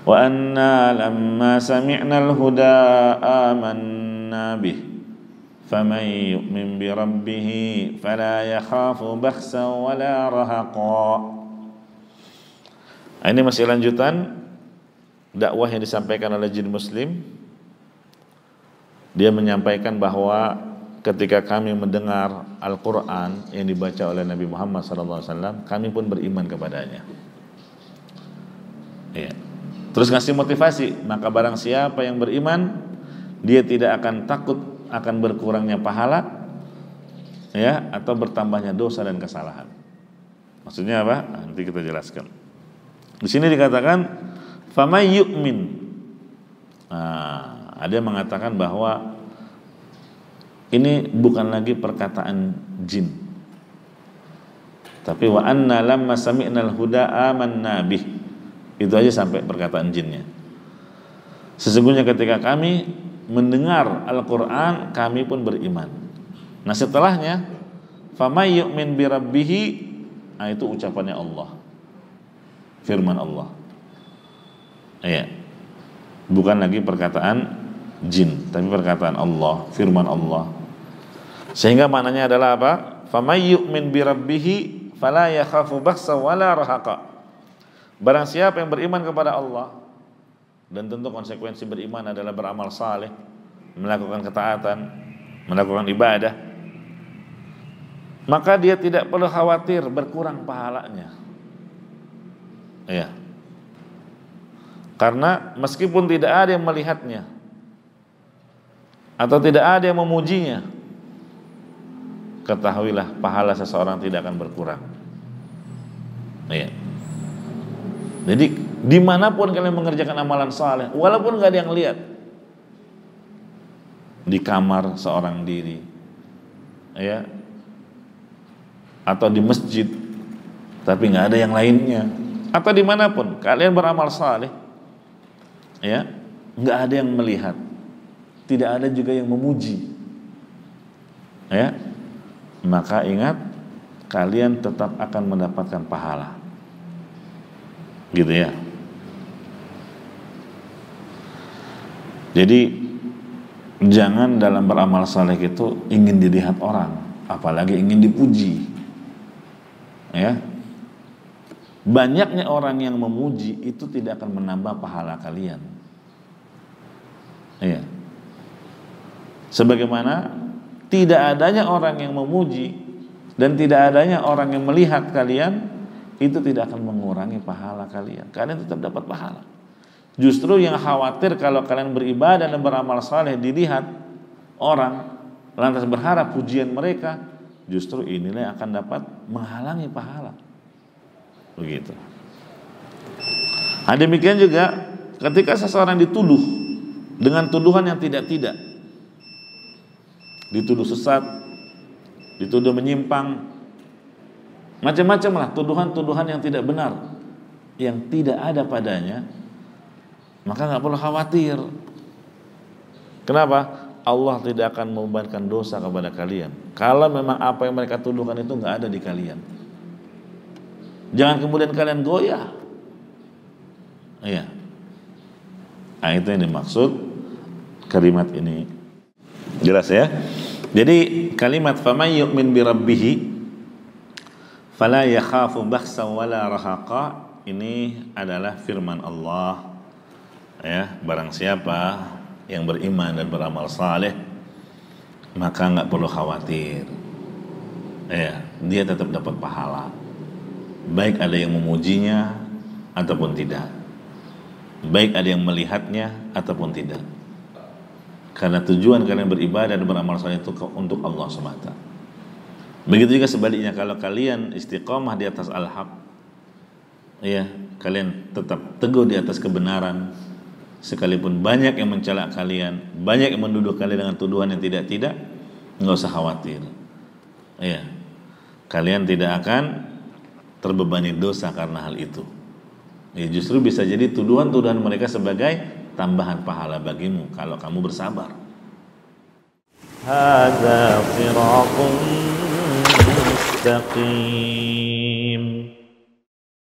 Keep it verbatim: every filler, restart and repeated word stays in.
Wa anna lamma sami'nal huda amanna bih faman yu'min bi rabbih fala yakhafu bakhsan wala rahaqa. Ini masih lanjutan dakwah yang disampaikan oleh jin muslim. Dia menyampaikan bahwa ketika kami mendengar Al-Quran yang dibaca oleh Nabi Muhammad shallallahu alaihi wasallam, kami pun beriman kepadanya. Ya. Terus ngasih motivasi, maka barang siapa yang beriman, dia tidak akan takut akan berkurangnya pahala, ya, atau bertambahnya dosa dan kesalahan. Maksudnya apa? Nanti kita jelaskan. Di sini dikatakan famay yu'min. Nah, ada yang mengatakan bahwa ini bukan lagi perkataan jin, tapi wa anna lamma sami'nal huda amanna bih. Itu aja sampai perkataan jinnya. Sesungguhnya ketika kami mendengar Al-Quran, kami pun beriman. Nah setelahnya famay yu'min bi rabbih, nah itu ucapannya Allah, firman Allah. Iya. Bukan lagi perkataan jin, tapi perkataan Allah, firman Allah. Sehingga maknanya adalah apa? Famay yu'min bi rabbih fala yakhafu bakhsa wala rahaqa. Barang siapa yang beriman kepada Allah, dan tentu konsekuensi beriman adalah beramal saleh, melakukan ketaatan, melakukan ibadah, maka dia tidak perlu khawatir berkurang pahalanya. Iya. Karena meskipun tidak ada yang melihatnya atau tidak ada yang memujinya, ketahuilah pahala seseorang tidak akan berkurang. Iya. Jadi dimanapun kalian mengerjakan amalan saleh, walaupun nggak ada yang lihat, di kamar seorang diri, ya, atau di masjid, tapi nggak ada yang lainnya, atau dimanapun kalian beramal saleh, ya, nggak ada yang melihat, tidak ada juga yang memuji, ya, maka ingat kalian tetap akan mendapatkan pahala. Gitu ya. Jadi jangan dalam beramal saleh itu ingin dilihat orang, apalagi ingin dipuji. Ya. Banyaknya orang yang memuji itu tidak akan menambah pahala kalian. Iya. Sebagaimana tidak adanya orang yang memuji dan tidak adanya orang yang melihat kalian, itu tidak akan mengurangi pahala kalian. Kalian tetap dapat pahala. Justru yang khawatir kalau kalian beribadah dan beramal saleh dilihat orang, lantas berharap pujian mereka, justru inilah yang akan dapat menghalangi pahala. Begitu. Nah, demikian juga ketika seseorang dituduh dengan tuduhan yang tidak-tidak, dituduh sesat, dituduh menyimpang, macam-macam lah tuduhan-tuduhan yang tidak benar, yang tidak ada padanya, maka nggak perlu khawatir. Kenapa? Allah tidak akan membebankan dosa kepada kalian kalau memang apa yang mereka tuduhkan itu nggak ada di kalian. Jangan kemudian kalian goyah. Iya. Nah, itu yang dimaksud kalimat ini. Jelas ya? Jadi kalimat famay yu'min bi rabbih fala yakhafu bakhsan wala rahaqa, ini adalah firman Allah, ya, barang siapa yang beriman dan beramal saleh maka enggak perlu khawatir, ya, dia tetap dapat pahala, baik ada yang memujinya ataupun tidak, baik ada yang melihatnya ataupun tidak, karena tujuan kalian beribadah dan beramal saleh itu untuk Allah semata. Begitu juga sebaliknya, kalau kalian istiqomah di atas al-haq, ya, kalian tetap teguh di atas kebenaran, sekalipun banyak yang mencela kalian, banyak yang menduduh kalian dengan tuduhan yang tidak-tidak, nggak usah khawatir, ya, kalian tidak akan terbebani dosa karena hal itu. Ya, justru bisa jadi tuduhan-tuduhan mereka sebagai tambahan pahala bagimu kalau kamu bersabar. Hadza siratun mustaqim.